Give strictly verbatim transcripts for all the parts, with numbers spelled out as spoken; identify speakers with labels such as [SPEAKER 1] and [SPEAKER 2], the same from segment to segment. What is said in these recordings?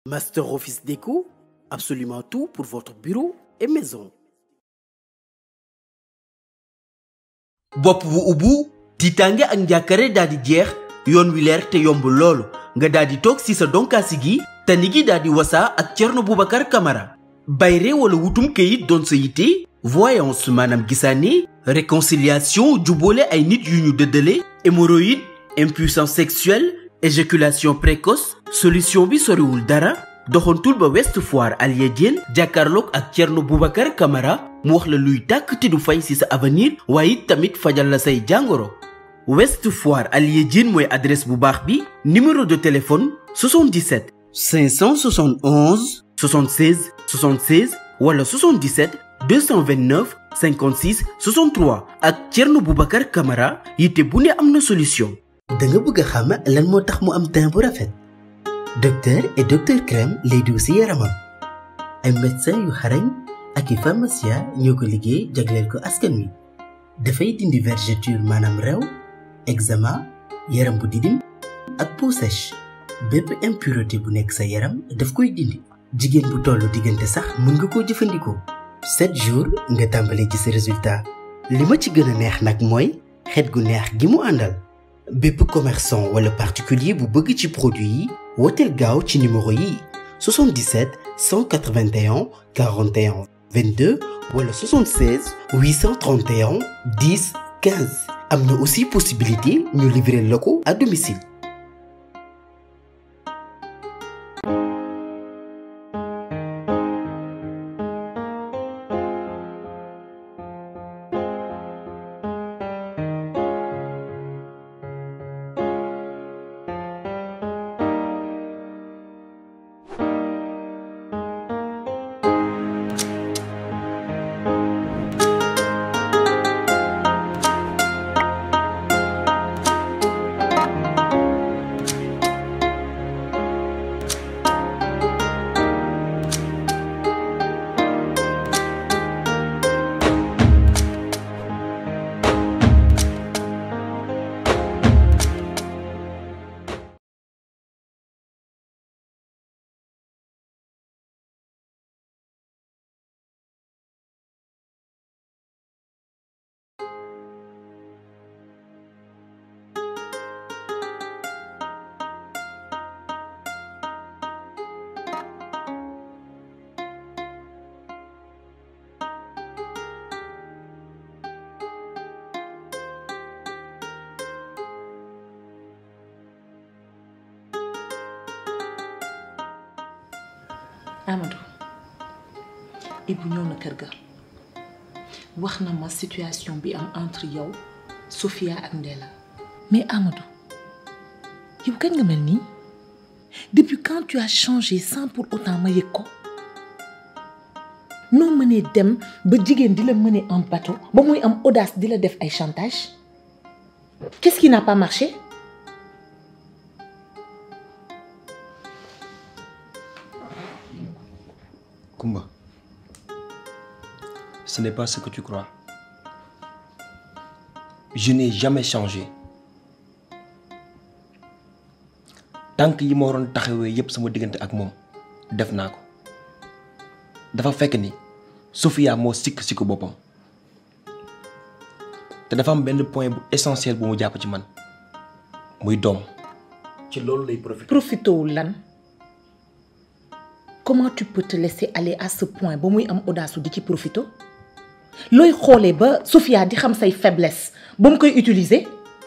[SPEAKER 1] Master Office Déco, absolument tout pour votre bureau et maison.
[SPEAKER 2] bopp bu ubbu tiitaange ak njàkkare daal di jeex yoon wi leer te yomb loolu nga daal di toog si sa donkaasi gi tani gi daal di wasaa ak Thierno Boubacar Camara bayre wala wutum kayit doon sa yitte voyance maanaam gisaane réconciliation jubboole ay nit yu ñu dëddale hémorroïde impuissance sexuelle éjaculation précoce solution bi soriwul dara doxantul ba West Foire Alia Diène jàkkaarloog ak Thierno Boubacar Camara mu wax la luy tàkk te du fay ci sa avenir waaye tamit fajal la say jàngoro West Foire Alia Diène mooy adresse bu baax bi numéro de téléphone soixante-dix-sept cinq cent soixante et onze soixante-seize soixante-seize wala soixante-dix-sept deux cent vingt-neuf cinquante-six soixante-trois ak Thierno Boubacar Camara yitte bu ne am na solution.
[SPEAKER 3] da nga bëgg a xam lan moo tax mu am teint bu rafet docteur et docteur crème lay diw si yaramam ay médecin yu xarañ ak i pharmacien ñoo ko liggéey jagleel ko askan wi dafay dindi vergeture maanaam rew eczéma yaram bu didim ak peau sèche bépp impureté bu nekk sa yaram daf koy dindi jigéen bu tollu diggante sax mën nga koo jëfandikoo sept jours nga tàmbalee gis résultat li ma ci gën a neex nag mooy xet gu neex gi mu àndal bépp commerçant wala particulier bu bëgg ci produit yi wooteel gaaw ci numéro yi soixante-dix-sept cent quatre-vingt-un quarante et un vingt-deux wala soixante-seize huit cent trente et un dix quinze am na aussi possibilité ñu livrer la ko à domicile.
[SPEAKER 4] Amadou Ibou ñëw na kër ga wax na ma situation bi am entre yow Sofia ak Ndella mais Amadou yow kañ nga mel nii depuis quand tu as changé sans pour autant ma yëg ko noo mënee dem ba jigéen di la mener en bateau ba muy am audace di la def ay chantage qu'est-ce qui n'a pas marché?
[SPEAKER 5] Kumba, ce n'est pas ce que tu crois. Je n'ai jamais changé. Tant que yi ma waroon taxawee yépp sama diggante ak moom def naa ko dafa fekk ni Sofia moo sikk sikku boppam te dafa am benn point bu essentiel bu mu jàpp ci man muy doom ci loolu lay profité.
[SPEAKER 4] profité wul lan. Comment tu peux te laisser aller à ce point ba muy am audace di ci profito looy xoolee ba Sofia di xam say faiblesse ba mu koy utiliser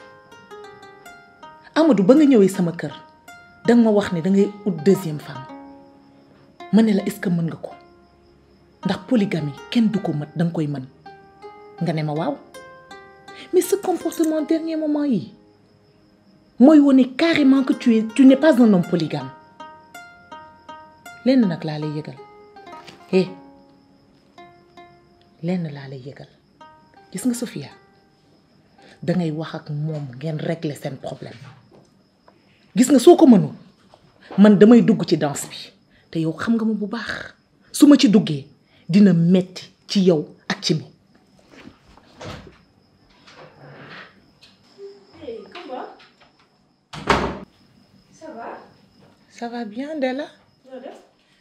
[SPEAKER 4] Amadou ba nga ñëwee sama kër danga ma wax ne dangay ut deuxième femme ma ne la est-ce que mën nga ko ndax polygamie kenn du ko mën danga koy mën nga ne ma waaw mais ce comportement dernier moment yi mooy wone carrément que tu es tu n'es pas un homme polygame. lenn nag laa lay yëgal eh lenn laa lay yëgal gis nga Sofia dangay wax ak moom ngeen régler seen problème gis nga soo ko mënul man damay dugg ci danse bi te yow xam nga ma bu baax su ma ci duggee dina metti ci yow ak ci mi.
[SPEAKER 6] Hey, comment? Ça va?
[SPEAKER 4] Ça va bien Ndella?
[SPEAKER 6] Ça va?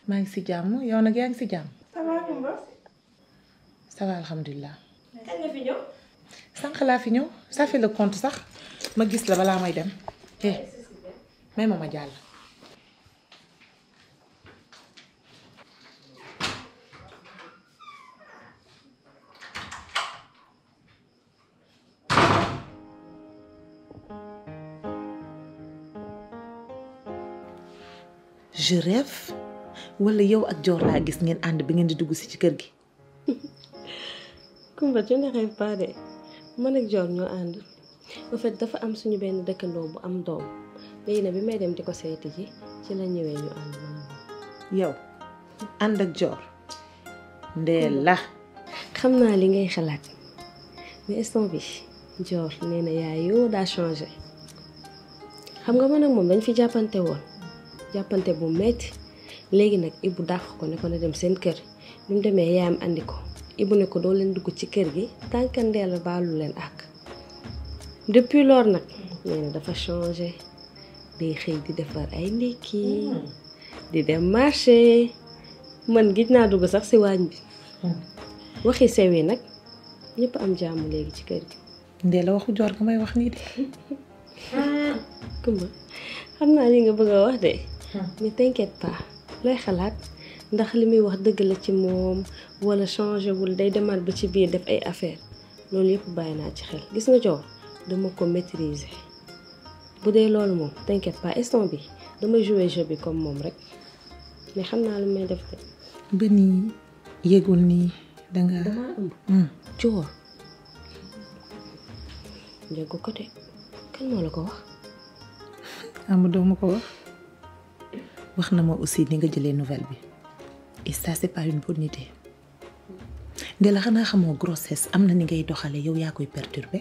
[SPEAKER 4] maa ngi si jàmm yow nag yaa ngi si jàmm.
[SPEAKER 6] ça va Kumba.
[SPEAKER 4] ça va alhamdulilah.
[SPEAKER 6] kañ nga fi ñëw.
[SPEAKER 4] sànq laa fi ñëw ça fait le compte sax ma gis la balaa may dem. eh may ma ma jàll. je rêve wala yow ak Dior laa gis ngeen ànd bi ngeen di dugg si ci kër gi.
[SPEAKER 6] Kumba tu ne rêves pas de man ak Dior ñoo ànd en fait dafa am suñu benn dëkkandoo bu am doom léegi nag bi may dem di ko seeti ji ci la ñëwee ñu ànd man ak moom.
[SPEAKER 4] yow ànd ak Dior ndee la.
[SPEAKER 6] xam naa li ngay xalaat mais instant bi Dior nee na yaay yoo daa changé xam nga man ak moom dañ fi jàppante woon jàppante bu metti léegi nag Ibou dàq ko ne ko na dem seen kër bi mu demee yaayam andi ko Ibou ne ko doo leen dugg ci kër gi tànk Ndella baalu leen ak depuis loolu nag nee na dafa changé day xëy di defar ay ndékki di dem marché man gis naa dugg sax si waañ bi waxi sew yi nag ñëpp am jàmm léegi ci kër gi.
[SPEAKER 4] ndee la waxu Dior nga may wax nii de.
[SPEAKER 6] Kumba xam naa li nga bëgg a wax de mais t'inquiète pas looy xalaat ndax li muy wax dëgg la ci moom wala changé wul day demaat ba ci biir def ay affaire loolu yëpp bàyyi naa ci xel gis nga Dior dama ko maîtriser bu dee loolu moom t'inquiète pas instant bi dama jouer jeu bi comme moom rek mais xam naa lu may def de.
[SPEAKER 4] ba nii yëgul nii danga
[SPEAKER 6] damaa ëmb. Dior njëgu ko de kan moo la ko wax.
[SPEAKER 4] Amadou ma ko wax wax na ma aussi ni nga jëlee nouvelle bi et ça c'est pas une bonne idée Ndella xanaa xamoo grossesse am na ni ngay doxale yow yaa koy perturber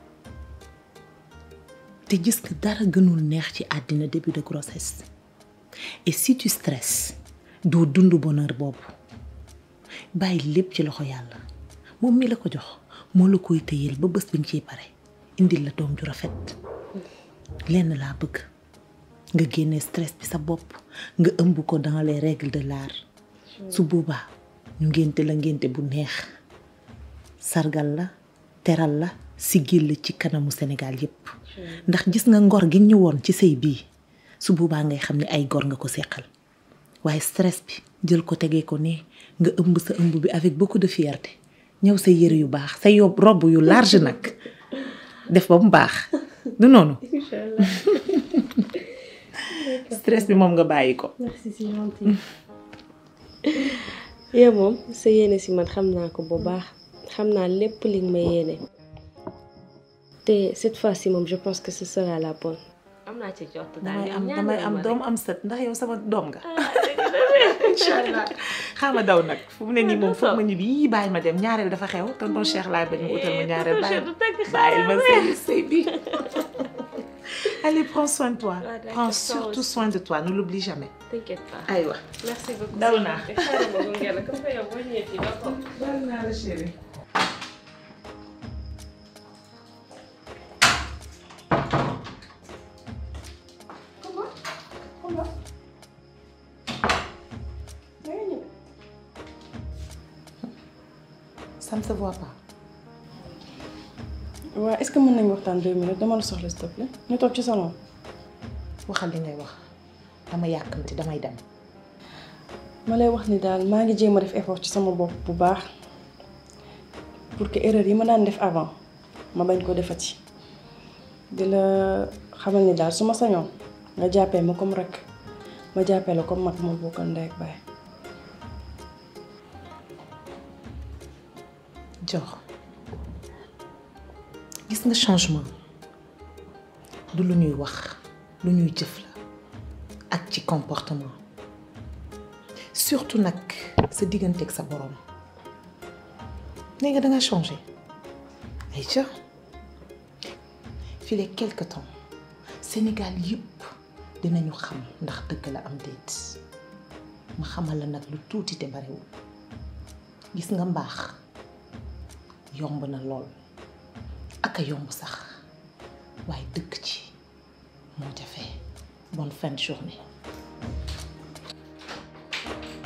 [SPEAKER 4] te gis nga dara gënul neex ci àddina début de grossesse et si tu stresses doo dund bonheur boobu bàyyi lépp ci loxo yàlla moom mi la ko jox moo la koy téyeel ba bés bi nga ciy pare indil la doom ju rafet lenn laa bëgg nga génne stress bi sa bopp nga ëmb ko dans les règles de l'art su boobaa ñu ngénte la ngénte bu neex sargal la teral la siggil la ci kanamu Sénégal yépp ndax gis nga ngor gi ñu woon ci sëy bii su boobaa ngay xam ne ay gor nga ko seqal waaye stress bi jël ko tegee ko ne nga ëmb sa ëmb bi avec beaucoup de fierté ñëw sa yëre yu baax sa yob robe yu large nag def ba mu baax du noonu.
[SPEAKER 6] Inch'Allah.
[SPEAKER 4] stress bi moom nga bàyyi ko.
[SPEAKER 6] merci c'est gentil. yow moom sa yéene si man xam naa ko bu baax xam naa lépp li nga ma yéene te cette fois-ci moom je pense que ce sera la bonne. am naa ci jot
[SPEAKER 4] damay am damay am doom am sët ndax yow sama doom nga. incha allah xaama daw nag fu mu ne nii moom foog ma ñibbi yii bàyyi ma dem ñaareel dafa xew tonton Cheikh laay bañ mu utal ma ñaareel bàyyi bàyyil ma sëy sëy bi. Allez, prends soin de toi.
[SPEAKER 6] Ah,
[SPEAKER 4] prends surtout soin de toi, ne l'oublie jamais.
[SPEAKER 6] T'inquiète pas.
[SPEAKER 4] Aïwa.
[SPEAKER 6] Merci beaucoup.
[SPEAKER 4] Dauna.
[SPEAKER 6] Dauna,
[SPEAKER 4] chérie.
[SPEAKER 6] Comment? Comment?
[SPEAKER 4] Ça ne se voit pas.
[SPEAKER 7] waaw est-ce que mën nañu waxtaan deux minutes dama la soxla s'il te plaît ñu toog ci salon.
[SPEAKER 4] waxal li ngay wax dama yàkkamti damay dem.
[SPEAKER 7] ma lay wax ni daal maa ngi jéem a def effort ci sama bopp bu baax pour que erreur yi ma daan def avant ma bañ ko defati di la xamal ni daal su ma sañoon nga jàppee ma comme rek ma jàppee la comme mag ma bokkal ndey ak baay.
[SPEAKER 4] Dior gis nga changement du lu ñuy wax lu ñuy jëf la ak ci comportement surtout nag sa diggante ak sa borom nee nga danga changé ay ca fii les quelque temps Sénégal yëpp dinañu xam ndax dëgg la am déet ma xamal la nag lu tuuti te barewul gis nga mbaax yomb na lool ak a yomb sax waaye dëkk ci moo jafe bonne fin de journée.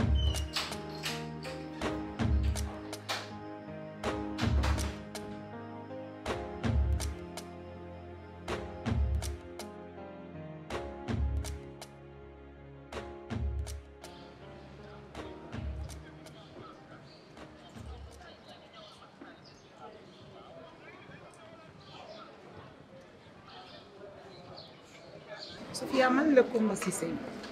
[SPEAKER 4] Sofia man la Coumba Cissé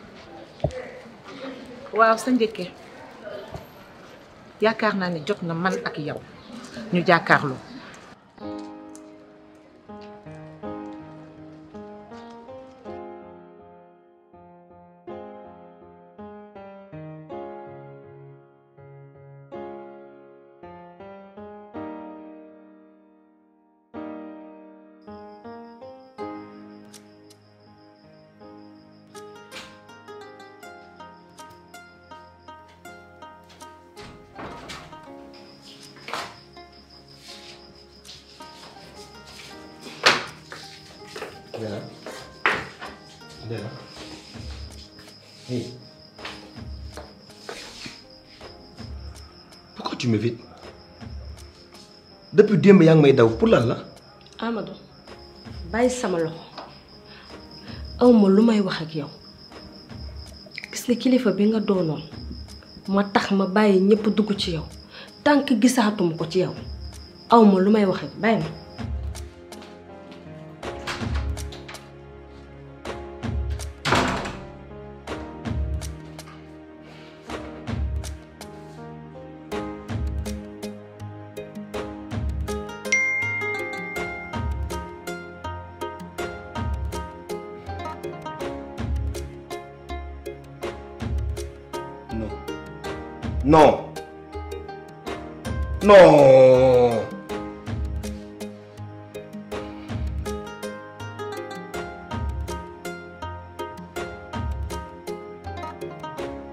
[SPEAKER 4] waaw sa njëkke yaakaar naa ne jot na man ak yow ñu jàkkaarloo.
[SPEAKER 5] Ndella Ndella hey pourquoi tu m'évites depuis démb yaa ngi may daw pour lan la.
[SPEAKER 6] Amadou bàyyi sama loxo awma lu may wax ak yow gis nga kilifa bi nga doonoon ma tax ma bàyyi ñëpp dugg ci yow tànk gisaatuma ko ci yow awma lu may wax ak bàyyi ma.
[SPEAKER 5] Non. Non.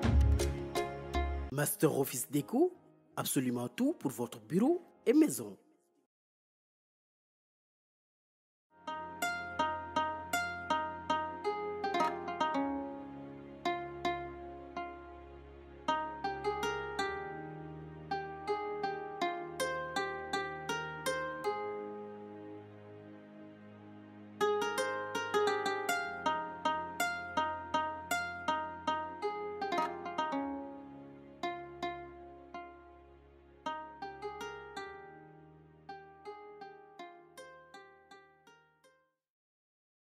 [SPEAKER 1] Master Office Déco, absolument tout pour votre bureau et maison.